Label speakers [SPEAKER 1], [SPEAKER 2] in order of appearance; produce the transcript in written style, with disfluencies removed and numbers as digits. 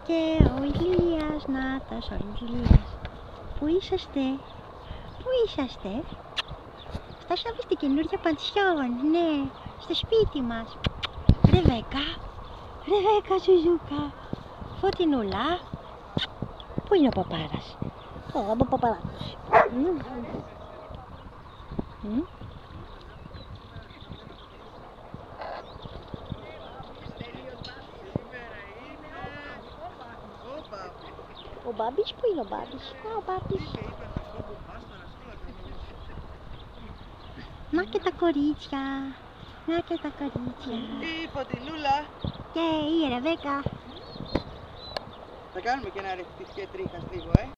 [SPEAKER 1] Και ο Ηλίας, Νάτας, ο Ηλίας. Πού είσαστε? Πού είσαστε? Φτάσαμε στην καινούργια πανσιόν, ναι, στο σπίτι μας. Ρεβέκα, Ρεβέκα Ζουζούκα, Φωτεινούλα. Πού είναι ο παπάρας? Ο παπαράκος. Ο Μπάμπης, πού είναι ο Μπάμπης? Ο Μπάμπης. Να και τα κορίτσια. Να και τα κορίτσια.
[SPEAKER 2] Η Φωτεινούλα.
[SPEAKER 1] Και η Ρεβέκα.
[SPEAKER 2] Θα κάνουμε και ένα ρευτής και τρίχας λίγο,